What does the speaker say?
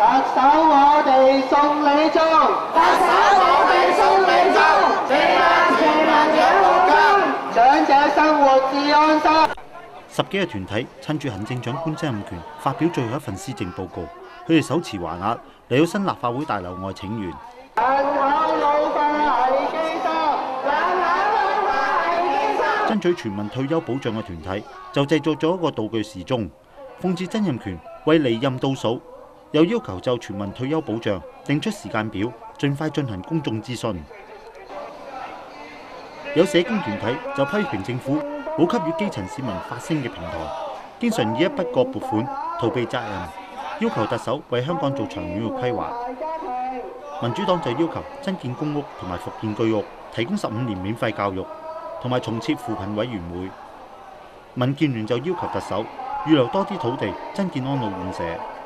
首我哋送你中，特首我哋送你中，全民養老金，長者生活至安心。 10幾個團體趁住行政長官曾蔭權發表最後一份施政報告，佢哋手持橫額嚟到新立法會大樓外請願。爭取全民退休保障嘅團體就製作咗一個道具時鐘，諷刺曾蔭權為離任倒數，又要求就全民退休保障定出時間表，盡快進行公眾諮詢。有社工團體就批評政府冇給予基層市民發聲嘅平台，經常以一筆過撥款逃避責任，要求特首為香港做長遠嘅規劃。民主黨就要求增建公屋同埋復建居屋，提供15年免費教育，同埋重設扶貧委員會。民建聯就要求特首預留多啲土地增建安老院舍。